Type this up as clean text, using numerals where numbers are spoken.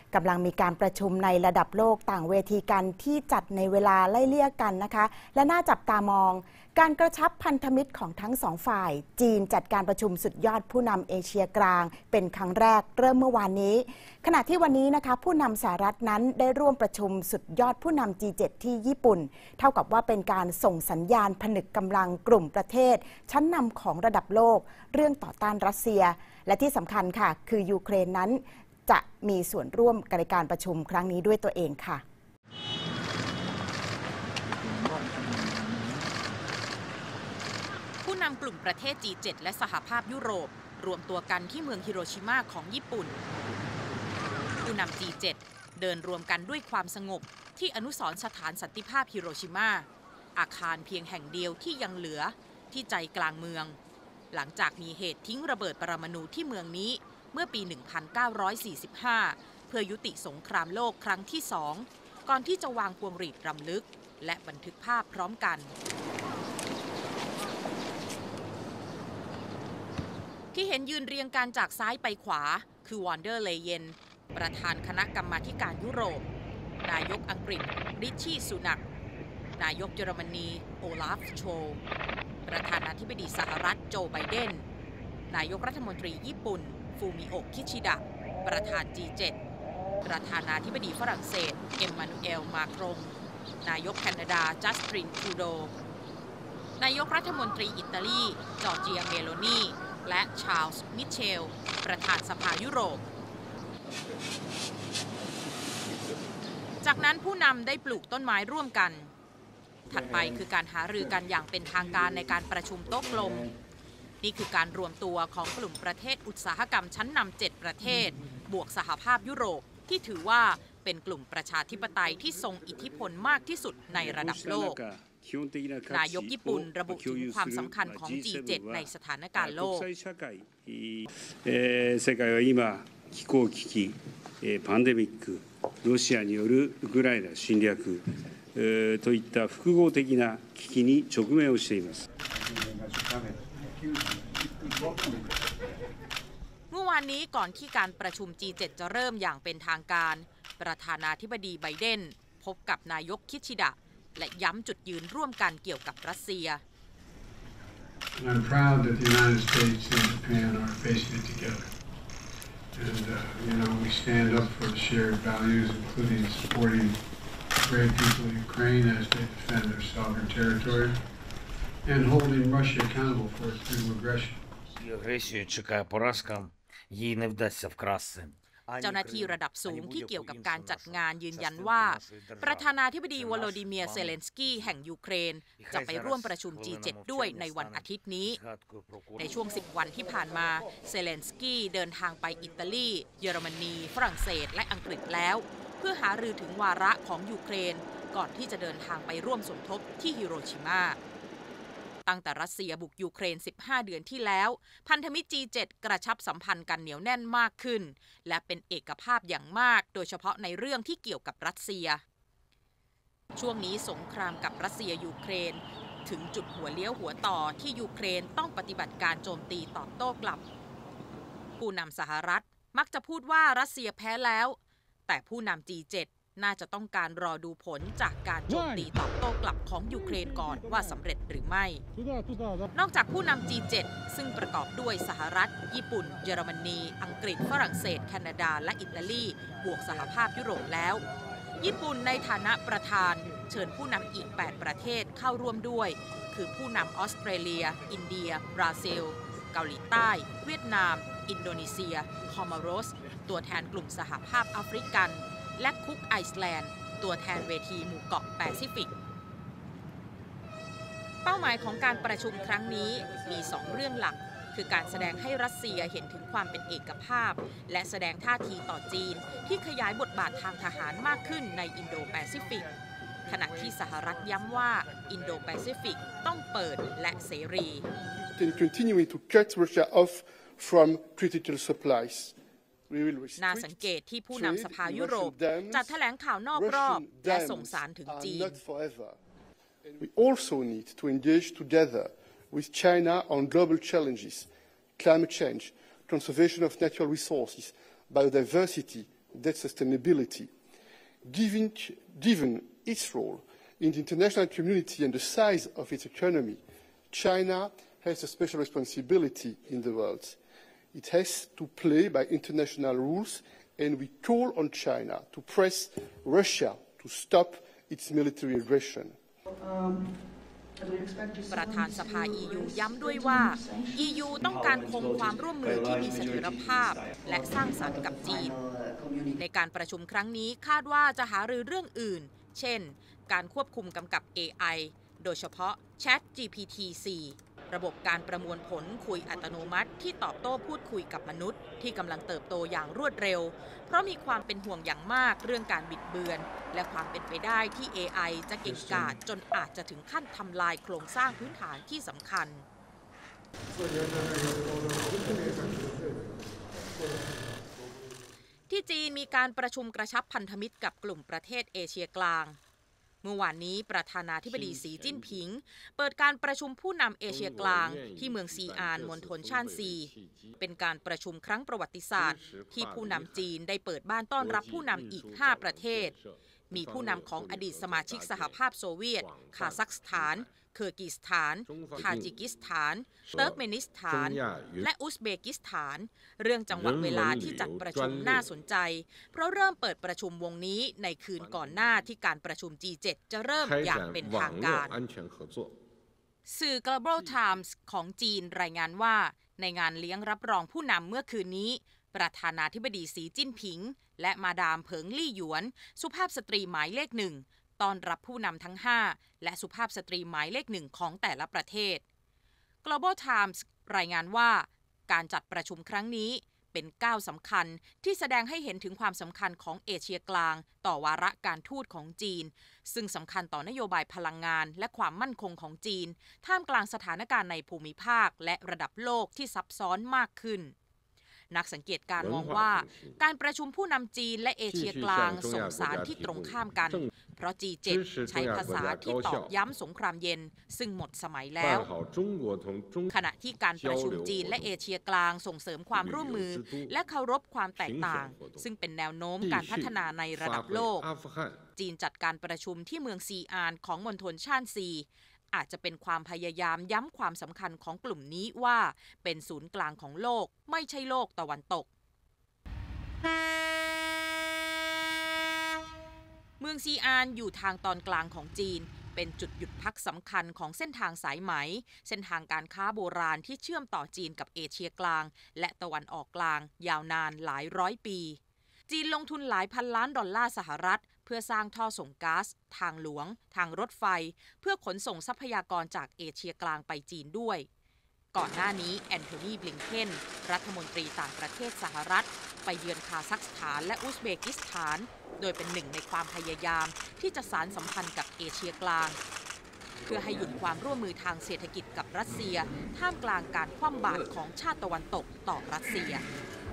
กำลังมีการประชุมในระดับโลกต่างเวทีกันที่จัดในเวลาไล่เลี่ยกันนะคะและน่าจับตามองการกระชับพันธมิตรของทั้งสองฝ่ายจีนจัดการประชุมสุดยอดผู้นำเอเชียกลางเป็นครั้งแรกเริ่มเมื่อวานนี้ขณะที่วันนี้นะคะผู้นำสหรัฐนั้นได้ร่วมประชุมสุดยอดผู้นำ G7 ที่ญี่ปุ่นเท่ากับว่าเป็นการส่งสัญญาณผนึกกำลังกลุ่มประเทศชั้นนำของระดับโลกเรื่องต่อต้านรัสเซียและที่สำคัญค่ะคือยูเครนนั้นจะมีส่วนร่วมในการประชุมครั้งนี้ด้วยตัวเองค่ะผู้นำกลุ่มประเทศ G7 และสหภาพยุโรปรวมตัวกันที่เมืองฮิโรชิมาของญี่ปุ่นผู้นำ G7 เดินรวมกันด้วยความสงบที่อนุสรณ์สถานสันติภาพฮิโรชิมาอาคารเพียงแห่งเดียวที่ยังเหลือที่ใจกลางเมืองหลังจากมีเหตุทิ้งระเบิดปรมาณูที่เมืองนี้เมื่อปี 1945 เพื่อยุติสงครามโลกครั้งที่ 2 ก่อนที่จะวางพวงหรีดรำลึกและบันทึกภาพพร้อมกันที่เห็นยืนเรียงกันจากซ้ายไปขวาคือวอนเดอร์เลเยนประธานคณะกรรมาธิการยุโรปนายกอังกฤษริชชี่ซูนักนายกเยอรมนีโอลาฟโชล์ประธานาธิบดีสหรัฐโจไบเดนนายกรัฐมนตรีญี่ปุ่นฟูมิโอะคิชิดะประธาน G7 ประธานาธิบดีฝรั่งเศสเอ็มมานูเอลมาครงนายกแคนาดาจัสตินทรูโดนายกรัฐมนตรีอิตาลีจอร์เจียเมโลนีและชาร์ลส์มิเชลประธานสภายุโรปจากนั้นผู้นำได้ปลูกต้นไม้ร่วมกันถัดไปคือการหารือกันอย่างเป็นทางการในการประชุมโต๊ะกลมนี่คือการรวมตัวของกลุ่มประเทศอุตสาหกรรมชั้นนำ7ประเทศบวกสหภาพยุโรปที่ถือว่าเป็นกลุ่มประชาธิปไตยที่ทรงอิทธิพลมากที่สุดในระดับโลกนายกญี่ปุ่นระบุถึงความสำคัญของ G7 ในสถานการณ์โลก世界は今気候危機パンデミックロシアによるウクライナ侵略といった複合的な危機に直面をしていますเมื่อวานนี้ก่อนที่การประชุม G7 จะเริ่มอย่างเป็นทางการประธานาธิบดีไบเดนพบกับนายกคิชิดะและย้ำจุดยืนร่วมกันเกี่ยวกับรัสเซีย I'm proud that the United States and Japan are facing it together. And we stand up for the shared values, including supporting the brave people of Ukraine as they defend their sovereign territory and holding Russia accountable for its brutal aggression. Агресію чекає поразка, їй не вдасться вкрасти. เจ้าหน้าที่ระดับสูงที่เกี่ยวกับการจัดงานยืนยันว่าประธานาธิบดีวโลดิเมียร์เซเลนสกี้แห่งยูเครนจะไปร่วมประชุม G7 ด้วยในวันอาทิตย์นี้ในช่วง10วันที่ผ่านมาเซเลนสกี้เดินทางไปอิตาลีเยอรมนีฝรั่งเศสและอังกฤษแล้วเพื่อหารือถึงวาระของยูเครนก่อนที่จะเดินทางไปร่วมสมทบที่ฮิโรชิมาตั้งแต่รัสเซียบุกยูเครน15เดือนที่แล้วพันธมิตร G7 กระชับสัมพันธ์กันเหนียวแน่นมากขึ้นและเป็นเอกภาพอย่างมากโดยเฉพาะในเรื่องที่เกี่ยวกับรัสเซียช่วงนี้สงครามกับรัสเซียยูเครนถึงจุดหัวเลี้ยวหัวต่อที่ยูเครนต้องปฏิบัติการโจมตีตอบโต้กลับผู้นำสหรัฐมักจะพูดว่ารัสเซียแพ้แล้วแต่ผู้นำ G7น่าจะต้องการรอดูผลจากการโจมตีตอบโต้กลับของยูเครนก่อนว่าสำเร็จหรือไม่นอกจากผู้นำ G7 ซึ่งประกอบด้วยสหรัฐญี่ปุ่นเยอรมนีอังกฤษฝรั่งเศสแคนาดาและอิตาลีบวกสหภาพยุโรปแล้วญี่ปุ่นในฐานะประธานเชิญผู้นำอีก8ประเทศเข้าร่วมด้วยคือผู้นำออสเตรเลียอินเดียบราซิลเกาหลีใต้เวียดนามอินโดนีเซียคอมโรสตัวแทนกลุ่มสหภาพแอฟริกันและคุกไอซ์แลนด์ตัวแทนเวทีหมู่เกาะแปซิฟิกเป้าหมายของการประชุมครั้งนี้มี2เรื่องหลักคือการแสดงให้รัสเซียเห็นถึงความเป็นเอกภาพและแสดงท่าทีต่อจีนที่ขยายบทบาททางทหารมากขึ้นในอินโดแปซิฟิกขณะที่สหรัฐย้ำว่าอินโดแปซิฟิกต้องเปิดและเสรี continuing to cut Russia off from critical supplies น่าสังเกตที่ผู้นำสภายุโรปจัดแถลงข่าวนอกรอบและส่งสารถึงจีน We also need to engage together with China on global challenges, climate change, conservation of natural resources, biodiversity, debt sustainability. Given its role in the international community and the size of its economy, China has a special responsibility in the world. It has to play by international rules, and we call on China to press Russia to stop its military aggression. ประธานสภา EU ย้ำด้วยว่า EU ต้องการคงความร่วมมือที่มีเสถียรภาพและสร้างสรรค์กับจีนในการประชุมครั้งนี้คาดว่าจะหารือเรื่องอื่นเช่นการควบคุมกำกับ AI โดยเฉพาะ ChatGPT-4 ระบบการประมวลผลคุยอัตโนมัติที่ตอบโต้พูดคุยกับมนุษย์ที่กำลังเติบโตอย่างรวดเร็วเพราะมีความเป็นห่วงอย่างมากเรื่องการบิดเบือนและความเป็นไปได้ที่ AI จะเก่งกาจจนอาจจะถึงขั้นทำลายโครงสร้างพื้นฐานที่สำคัญที่จีนมีการประชุมกระชับพันธมิตรกับกลุ่มประเทศเอเชียกลางเมื่อวานนี้ประธานาธิบดีสีจิ้นผิงเปิดการประชุมผู้นำเอเชียกลางที่เมืองซีอานมณฑลช่านซีเป็นการประชุมครั้งประวัติศาสตร์ที่ผู้นำจีนได้เปิดบ้านต้อนรับผู้นำอีก5ประเทศมีผู้นำของอดีตสมาชิกสหภาพโซเวียตคาซัคสถานเคิร์กิสถานทาจิกิสถานเติร์กเมนิสถานและอุซเบกิสถานเรื่องจังหวะเวลาที่จัดประชุมน่าสนใจเพราะเริ่มเปิดประชุมวงนี้ในคืนก่อนหน้าที่การประชุม G7 จะเริ่มอย่างเป็นทางการสื่อ Global Times ของจีนรายงานว่าในงานเลี้ยงรับรองผู้นำเมื่อคืนนี้ประธานาธิบดีสีจิ้นผิงและมาดามเผิงลี่หยวนสุภาพสตรีหมายเลข1ต้อนรับผู้นำทั้ง5และสุภาพสตรีหมายเลข1ของแต่ละประเทศ Global Times รายงานว่าการจัดประชุมครั้งนี้เป็นก้าวสำคัญที่แสดงให้เห็นถึงความสำคัญของเอเชียกลางต่อวาระการทูตของจีนซึ่งสำคัญต่อนโยบายพลังงานและความมั่นคงของจีนท่ามกลางสถานการณ์ในภูมิภาคและระดับโลกที่ซับซ้อนมากขึ้นนักสังเกตการมองว่าการประชุมผู้นำจีนและเอเชียกลางส่งสารที่ตรงข้ามกันเพราะ G7 ใช้ภาษาที่ตอกย้ำสงครามเย็นซึ่งหมดสมัยแล้วขณะที่การประชุมจีนและเอเชียกลางส่งเสริมความร่วมมือและเคารพความแตกต่างซึ่งเป็นแนวโน้มการพัฒนาในระดับโลกจีนจัดการประชุมที่เมืองซีอานของมณฑลช่านซีอาจจะเป็นความพยายามย้ำความสำคัญของกลุ่มนี้ว่าเป็นศูนย์กลางของโลกไม่ใช่โลกตะวันตกเมืองซีอานอยู่ทางตอนกลางของจีนเป็นจุดหยุดพักสำคัญของเส้นทางสายไหมเส้นทางการค้าโบราณที่เชื่อมต่อจีนกับเอเชียกลางและตะวันออกกลางยาวนานหลายร้อยปีจีนลงทุนหลายพันล้านดอลลาร์สหรัฐเพื่อสร้างท่อส่งก๊าซทางหลวงทางรถไฟเพื่อขนส่งทรัพยากรจากเอเชียกลางไปจีนด้วยก่อนหน้านี้แอนโทนี บลิงเคนรัฐมนตรีต่างประเทศสหรัฐไปเยือนคาซัคสถานและอุซเบกิสถานโดยเป็นหนึ่งในความพยายามที่จะสานสัมพันธ์กับเอเชียกลางเพื่อให้หยุดความร่วมมือทางเศรษฐกิจกับรัสเซียท่ามกลางการคว่ำบาตรของชาติตะวันตกต่อรัสเซีย